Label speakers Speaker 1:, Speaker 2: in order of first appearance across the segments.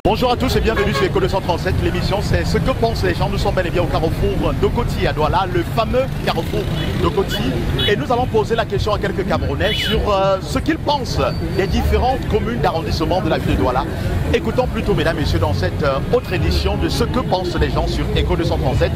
Speaker 1: Bonjour à tous et bienvenue sur Éco 237. L'émission c'est ce que pensent les gens. Nous sommes bel et bien au carrefour d'Okoti à Douala, le fameux carrefour d'Okoti. Et nous allons poser la question à quelques Camerounais sur ce qu'ils pensent des différentes communes d'arrondissement de la ville de Douala. Écoutons plutôt, mesdames et messieurs, dans cette autre édition de ce que pensent les gens sur Éco 237.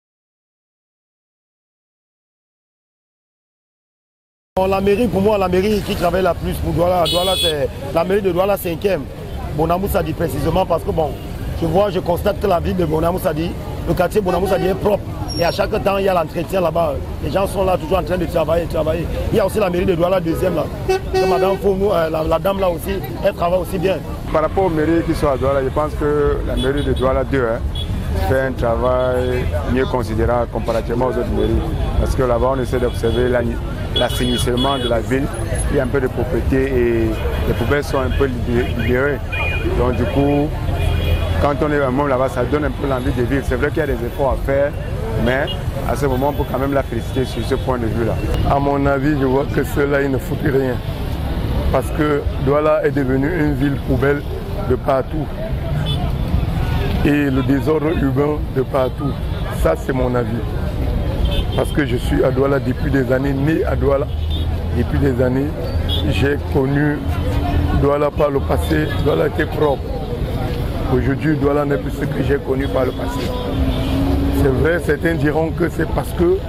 Speaker 2: La mairie, pour moi, la mairie qui travaille la plus pour Douala, c'est la mairie de Douala 5e. Bonamou Sadi précisément parce que bon, je constate que la ville de Bonamou Sadi, le quartier Bonamou Sadi est propre. Et à chaque temps, il y a l'entretien là-bas. Les gens sont là toujours en train de travailler. Il y a aussi la mairie de Douala 2e là. Madame Founou, la dame là aussi, elle travaille aussi bien.
Speaker 3: Par rapport aux mairies qui sont à Douala, je pense que la mairie de Douala 2 fait un travail mieux considérable comparativement aux autres mairies. Parce que là-bas, on essaie d'observer l'assainissement de la ville. Il y a un peu de propreté et les poubelles sont un peu libérées. Donc du coup, quand on est vraiment là-bas, ça donne un peu l'envie de vivre. C'est vrai qu'il y a des efforts à faire, mais à ce moment, on peut quand même la féliciter sur ce point de vue-là.
Speaker 4: À mon avis, je vois que cela, il ne foutent rien. Parce que Douala est devenue une ville poubelle de partout. Et le désordre urbain de partout. Ça, c'est mon avis. Parce que je suis à Douala depuis des années, né à Douala. Depuis des années, j'ai connu Douala par le passé. Douala était propre. Aujourd'hui, Douala n'est plus ce que j'ai connu par le passé. C'est vrai, certains diront que c'est parce que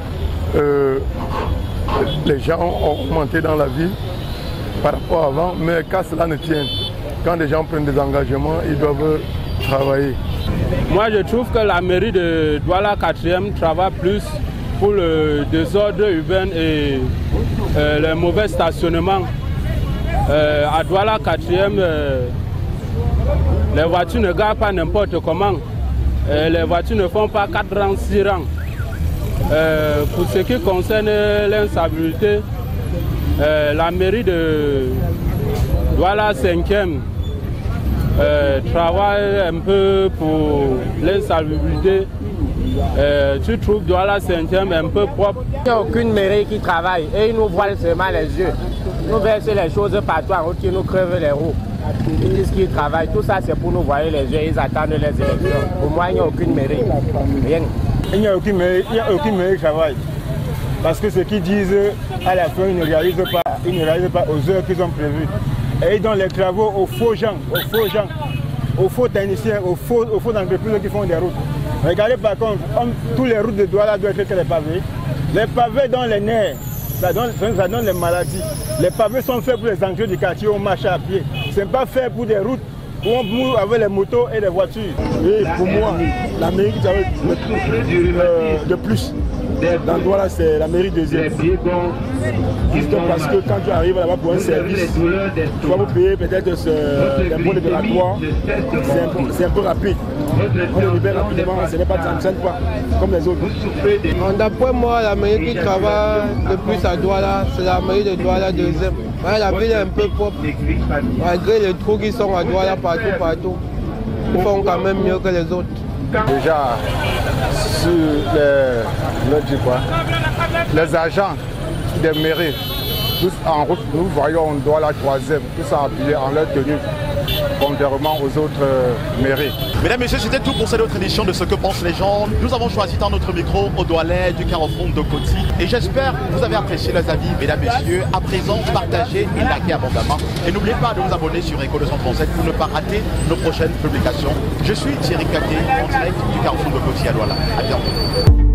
Speaker 4: les gens ont augmenté dans la ville par rapport à avant, mais qu'à cela ne tienne. Quand les gens prennent des engagements, ils doivent travailler.
Speaker 5: Moi, je trouve que la mairie de Douala 4e travaille plus pour le désordre urbain et le mauvais stationnement. À Douala 4e, les voitures ne garent pas n'importe comment. Les voitures ne font pas 4 rangs, 6 rangs. Pour ce qui concerne l'insalubrité, la mairie de Douala 5e travaille un peu pour l'insalubrité. Tu trouves Douala 5e un peu propre.
Speaker 6: Il n'y a aucune mairie qui travaille et ils nous voilent seulement les yeux. Ils nous versent les choses partout en route, ils nous crevent les roues. Ils disent qu'ils travaillent. Tout ça, c'est pour nous voiler les yeux. Ils attendent les élections. Pour moi, il n'y a aucune mairie. Rien.
Speaker 7: Il n'y a aucune mairie qui travaille. Parce que ce qu'ils disent, à la fin, ils ne réalisent pas aux heures qu'ils ont prévues. Et ils donnent les travaux aux faux gens, aux faux techniciens, aux faux entreprises qui font des routes. Regardez par contre, tous les routes de Douala doivent être les pavés. Les pavés dans les nerfs, ça donne les maladies. Les pavés sont faits pour les entrées du quartier, on marche à pied. Ce n'est pas fait pour des routes où on mouille avec les motos et les voitures.
Speaker 2: Et pour moi, la mairie qui travaille de plus dans Douala, c'est la mairie 2e. Parce que quand tu arrives là-bas pour un service, tu vas vous payer peut-être l'impôt libératoire, c'est un peu rapide. On le libère rapidement, ce n'est pas de sanctionne pas comme les autres.
Speaker 8: D'après moi, la mairie qui travaille le plus à Douala, c'est la mairie de Douala 2e. Ouais, la ville est un peu propre, malgré les trous qui sont à Douala partout. Ils font quand même mieux que les autres.
Speaker 3: Déjà, sur les agents des mairies, tous en route, nous voyons Douala 3e, tous habillés en leur tenue, contrairement aux autres mairies.
Speaker 1: Mesdames et messieurs, c'était tout pour cette autre édition de Ce que pensent les gens. Nous avons choisi dans notre micro au Doualais du carrefour d'Okoti. Et j'espère que vous avez apprécié les avis, mesdames et messieurs. À présent, partagez et likez abondamment. Et n'oubliez pas de vous abonner sur Éco 237 pour ne pas rater nos prochaines publications. Je suis Thierry Kaké, en direct du carrefour d'Okoti à Douala. À bientôt.